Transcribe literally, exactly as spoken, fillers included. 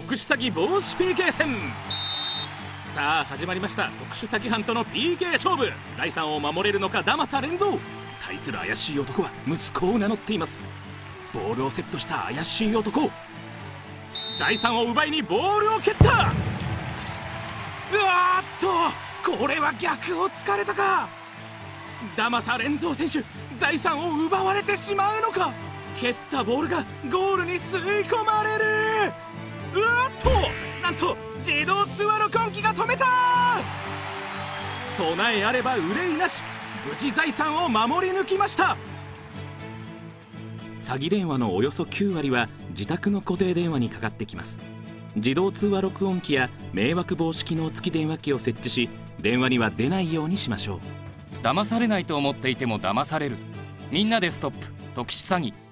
特殊詐欺防止 ピーケー 戦。さあ始まりました。特殊詐欺犯との ピーケー 勝負。財産を守れるのかダマサ連蔵。対する怪しい男は息子を名乗っています。ボールをセットした怪しい男、財産を奪いにボールを蹴った。うわーっと、これは逆を突かれたか。ダマサ連蔵選手、財産を奪われてしまうのか。蹴ったボールがゴールに吸い込まれる。うわっと、なんと自動通話録音機が止めた。備えあれば憂いなし、無事財産を守り抜きました。詐欺電話のおよそきゅうわりは自宅の固定電話にかかってきます。自動通話録音機や迷惑防止機能付き電話機を設置し、電話には出ないようにしましょう。 騙されないと思っていても騙される。みんなでストップ特殊詐欺。